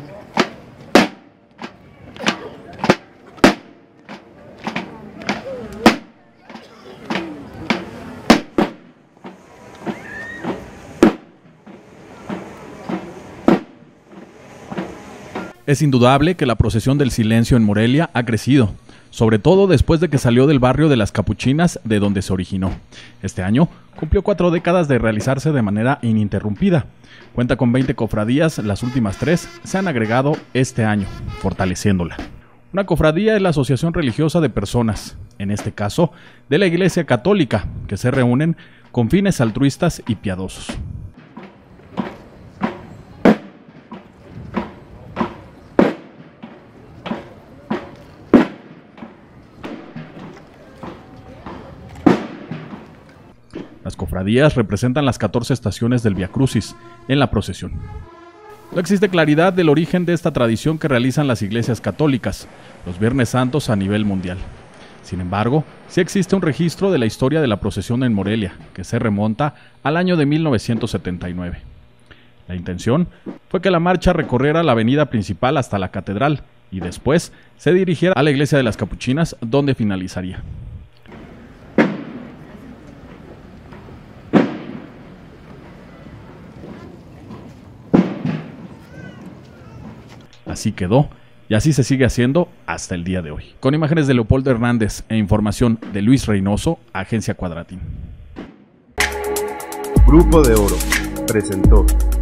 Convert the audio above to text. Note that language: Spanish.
Es indudable que la procesión del silencio en Morelia ha crecido, sobre todo después de que salió del barrio de las Capuchinas, de donde se originó. Este año cumplió 4 décadas de realizarse de manera ininterrumpida. Cuenta con 20 cofradías, las últimas 3 se han agregado este año, fortaleciéndola. Una cofradía es la asociación religiosa de personas, en este caso de la Iglesia Católica, que se reúnen con fines altruistas y piadosos. Las cofradías representan las 14 estaciones del Vía Crucis en la procesión. No existe claridad del origen de esta tradición que realizan las iglesias católicas, los Viernes Santos a nivel mundial. Sin embargo, sí existe un registro de la historia de la procesión en Morelia, que se remonta al año de 1979. La intención fue que la marcha recorriera la avenida principal hasta la catedral y después se dirigiera a la iglesia de las Capuchinas, donde finalizaría. Así quedó, y así se sigue haciendo hasta el día de hoy. Con imágenes de Leopoldo Hernández e información de Luis Reynoso, Agencia Cuadratín. Grupo de Oro presentó